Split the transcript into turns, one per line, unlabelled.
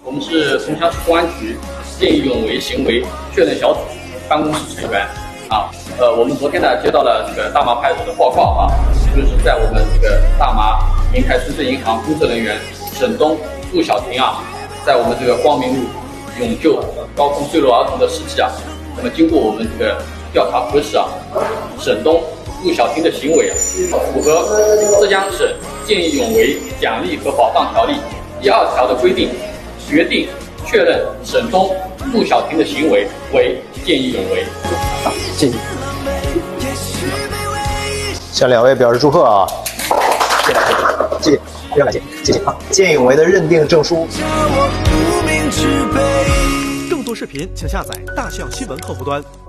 我们是桐乡市公安局见义勇为行为确认小组办公室成员啊。我们昨天呢接到了这个大麻派出所的报告啊，就是在我们这个大麻银泰村镇银行工作人员沈东、陆小婷啊，在我们这个光明路永救高空坠落儿童的事迹啊，那么经过我们这个调查核实啊，沈东、陆小婷的行为啊，符合浙江省见义勇为奖励和保障条例第2条的规定，决定确认沈东、陆小婷的行为为见义勇为。
谢谢，向两位表示祝贺啊！谢谢，非常感谢，谢谢啊！见义勇为的认定证书。
更多视频请下载大象新闻客户端。